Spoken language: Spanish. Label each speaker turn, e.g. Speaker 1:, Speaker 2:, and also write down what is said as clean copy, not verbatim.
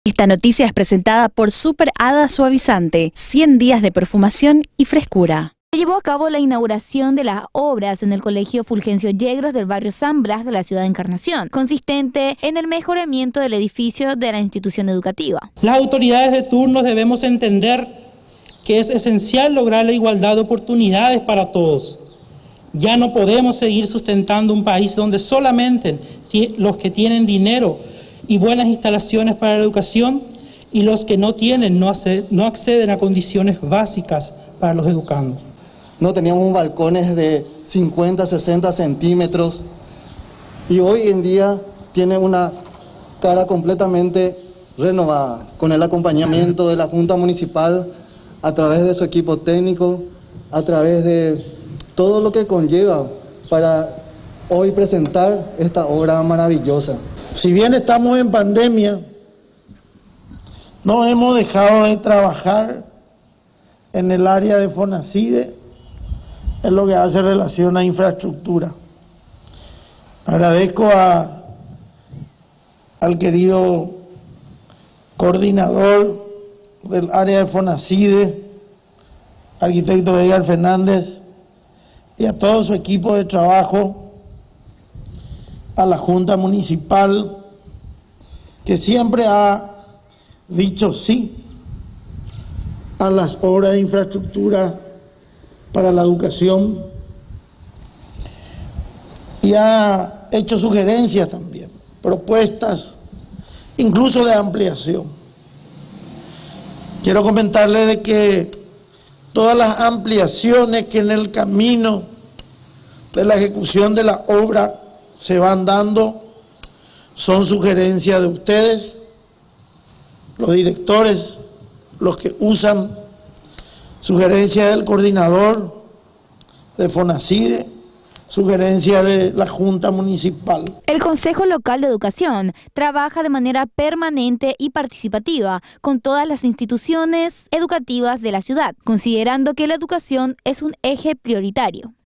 Speaker 1: Esta noticia es presentada por Super Hada Suavizante, 100 días de perfumación y frescura.
Speaker 2: Se llevó a cabo la inauguración de las obras en el Colegio Fulgencio Yegros del barrio San Blas de la ciudad de Encarnación, consistente en el mejoramiento del edificio de la institución educativa.
Speaker 3: Las autoridades de turno debemos entender que es esencial lograr la igualdad de oportunidades para todos. Ya no podemos seguir sustentando un país donde solamente los que tienen dinero y buenas instalaciones para la educación y los que no tienen no acceden a condiciones básicas para los educandos.
Speaker 4: No teníamos balcones de 50, 60 centímetros y hoy en día tiene una cara completamente renovada, con el acompañamiento de la Junta Municipal, a través de su equipo técnico, a través de todo lo que conlleva para hoy presentar esta obra maravillosa.
Speaker 5: Si bien estamos en pandemia, no hemos dejado de trabajar en el área de Fonacide en lo que hace relación a infraestructura. Agradezco al querido coordinador del área de Fonacide, arquitecto Edgar Fernández, y a todo su equipo de trabajo, a la Junta Municipal, que siempre ha dicho sí a las obras de infraestructura para la educación y ha hecho sugerencias también, propuestas, incluso de ampliación. Quiero comentarles de que todas las ampliaciones que en el camino de la ejecución de la obra se van dando son sugerencias de ustedes, los directores, los que usan, sugerencias del coordinador de Fonacide, sugerencia de la Junta Municipal.
Speaker 2: El Consejo Local de Educación trabaja de manera permanente y participativa con todas las instituciones educativas de la ciudad, considerando que la educación es un eje prioritario.